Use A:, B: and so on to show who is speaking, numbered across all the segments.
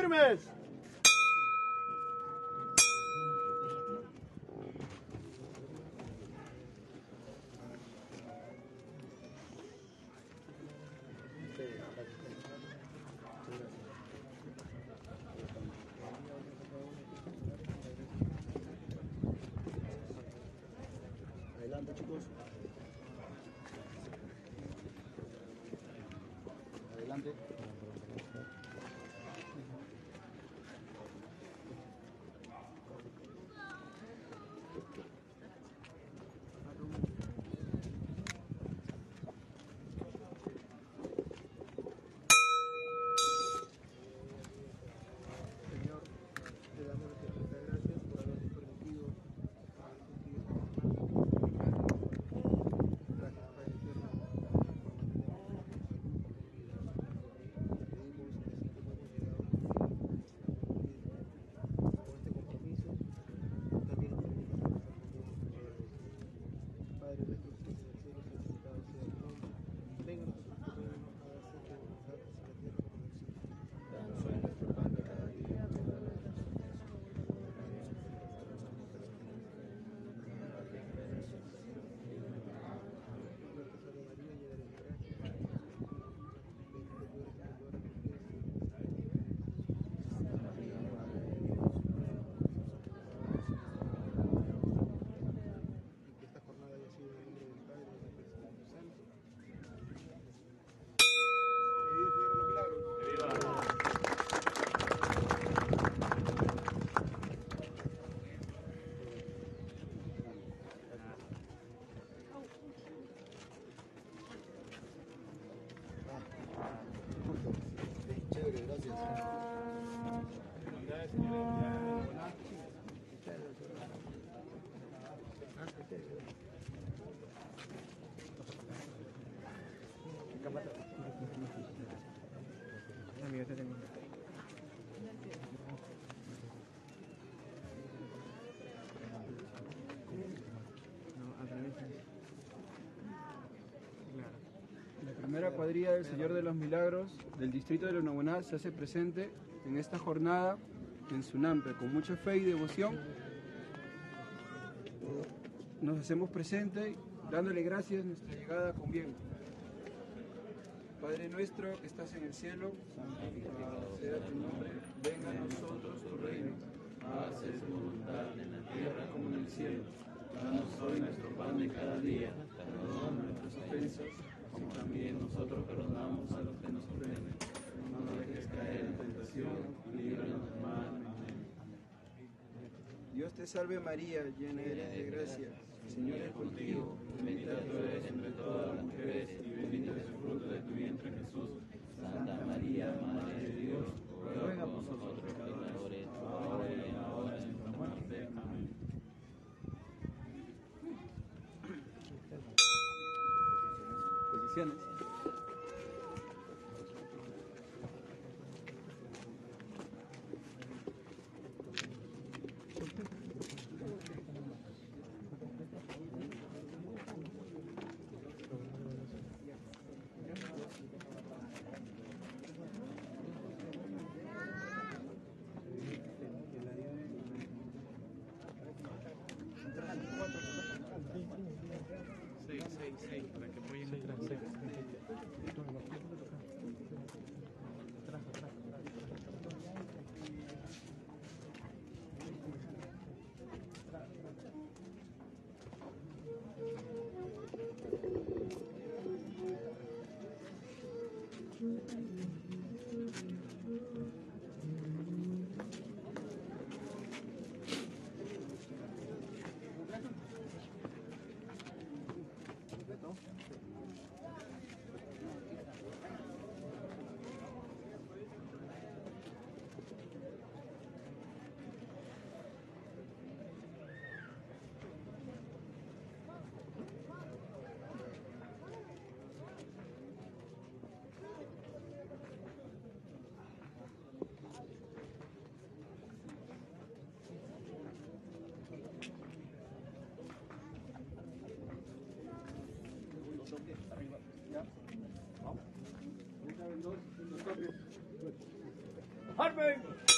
A: firmes.
B: Adelante, chicos. Adelante.
C: Señor, te damos las gracias por habernos permitido haber cumplido esta gracias, Padre Eterno, pedimos que así como hemos llegado con este compromiso, también nos permitas alcanzar contigo nuestros hogares. Padre nuestro que estás en el cielo, santificado sea tu nombre. Venga a nosotros tu reino, hágase tu voluntad, así en la tierra como en el cielo.
B: Danos hoy nuestro pan de cada día.
C: Nuestra Salve María, llena eres de gracia, bendita tú eres entre todas las mujeres, y bendito es el fruto de tu vientre, Jesús.
B: Santa María, Madre de Dios,
C: Y que esta jornada haya sido en el nombre del Padre, del Hijo y del Espíritu Santo. Que viva el Señor de los Milagros.
B: chévere, gracias.
C: Amigo, te tengo. No, al revés. Claro.
D: La primera cuadrilla del Señor de los Milagros del distrito de Lunahuaná se hace presente en esta jornada en Sunampe. Con mucha fe y devoción nos hacemos presente dándole gracias a nuestra llegada con bien. Padre nuestro que estás en el cielo, santificado sea tu nombre, venga a nosotros tu reino, hágase tu voluntad en la tierra como en el cielo. Danos hoy nuestro pan de cada día, perdona nuestras ofensas, como también nosotros perdonamos a los que nos ofenden. No nos dejes caer en tentación, líbranos del mal. Amén. Dios te salve María, llena eres de gracia, el Señor es contigo, bendita tú eres entre todas las mujeres y bendito es el fruto de tu vientre Jesús. Santa María, Madre de Dios, ruega por nosotros pecadores, ahora y en la hora de nuestra muerte. Amén. Posiciones.
C: Seis, para que apoyen atrás.
D: Arriba, ya. Vamos. Una vez, dos toques.
A: ¡Armen!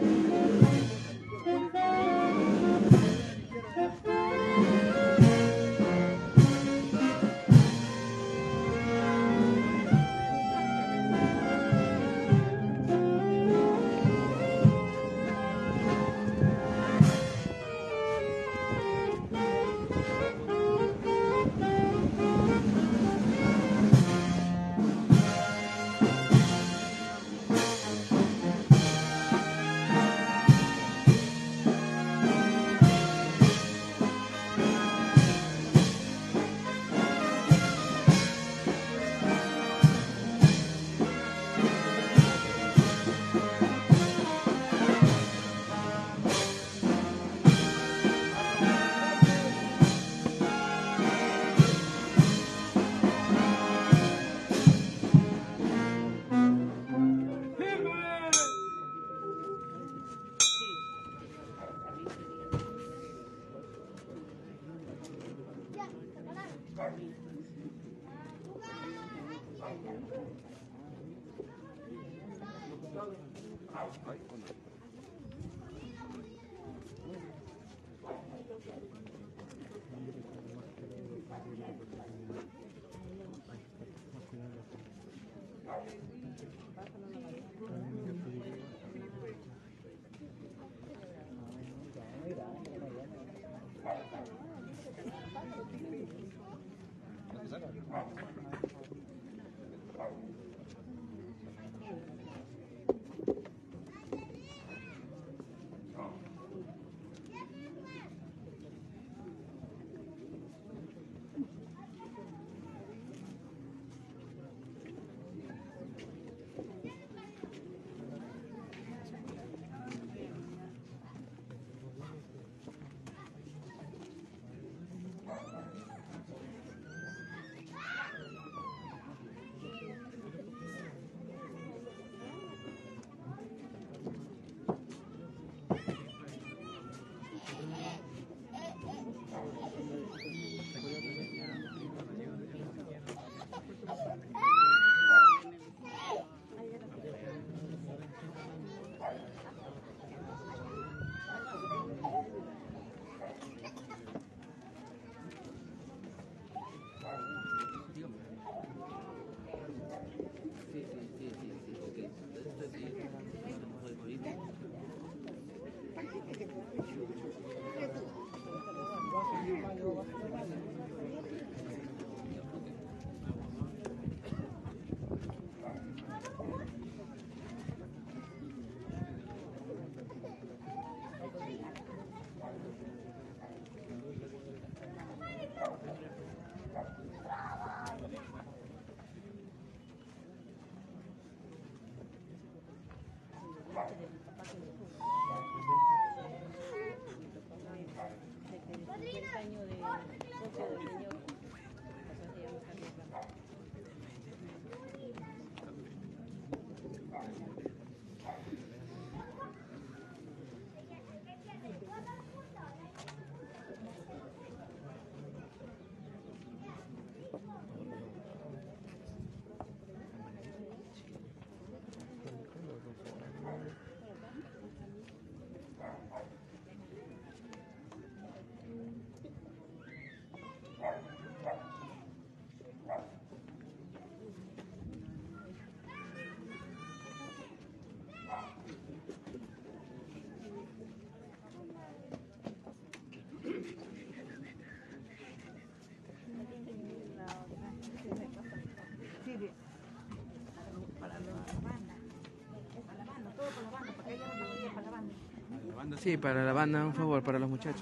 C: Sí, para la banda, un favor, para los muchachos.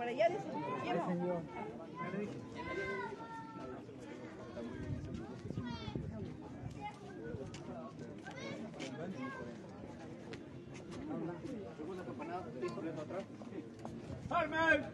A: para allá, dice. Llevo.
D: ¡Armen!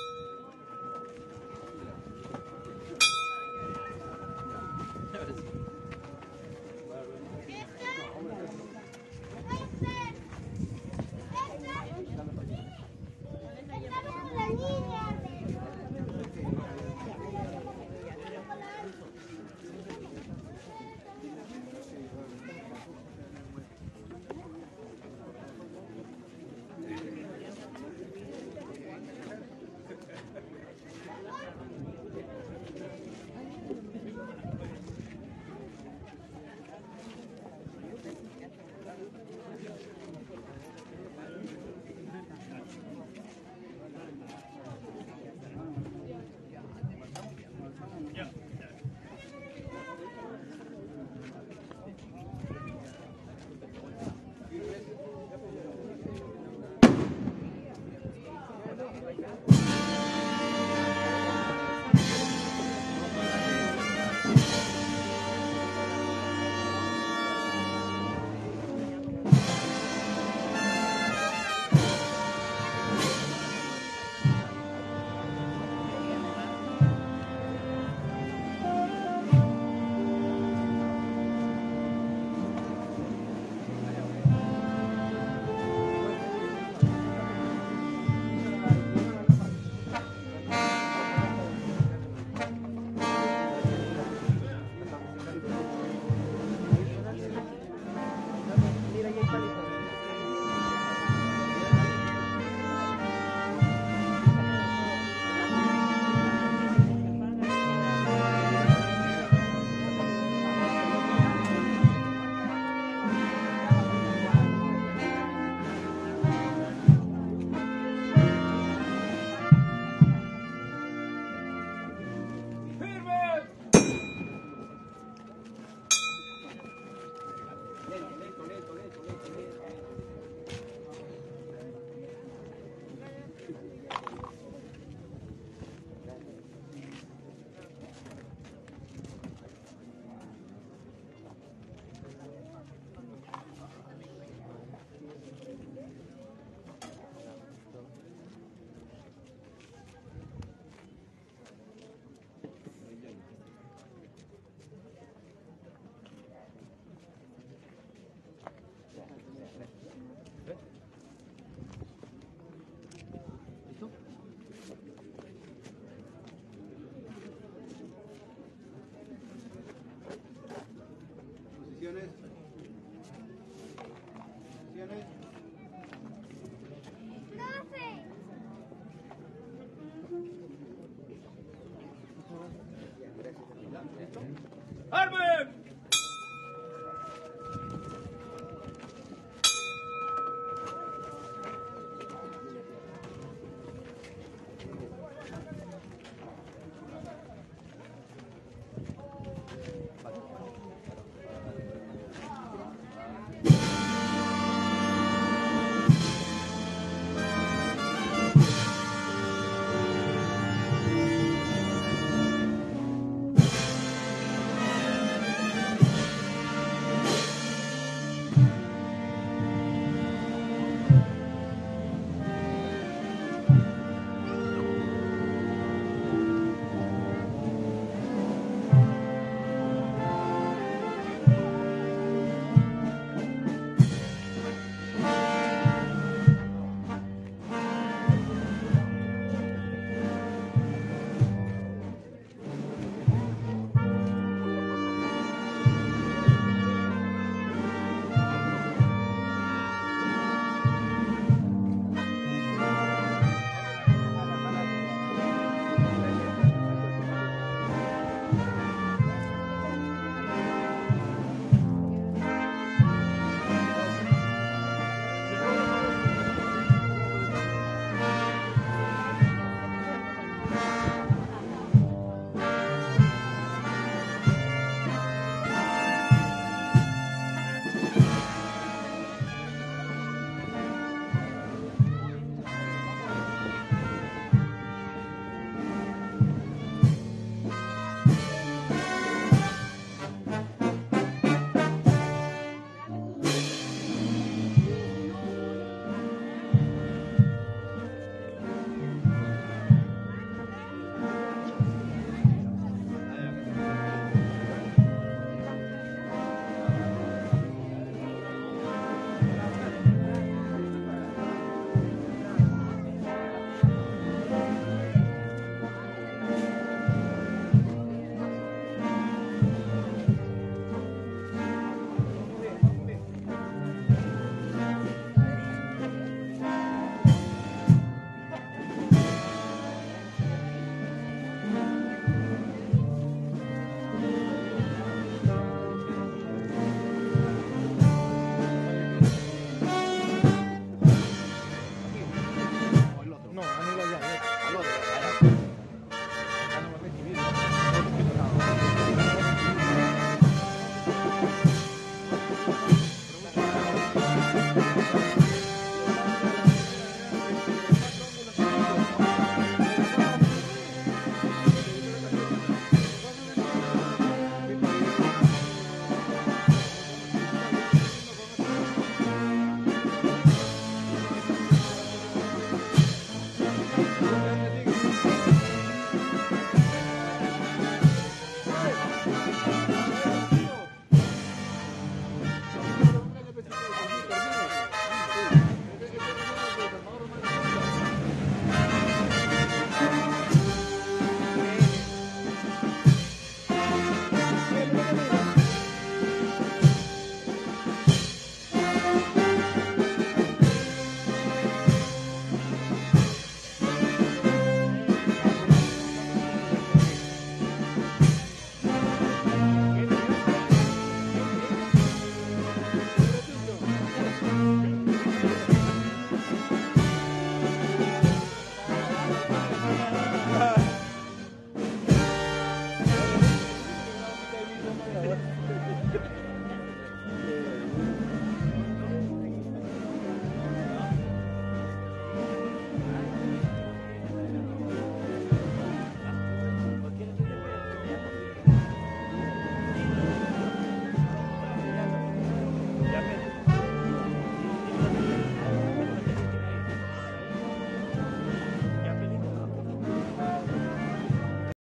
D: ¡Armen!
C: Amén.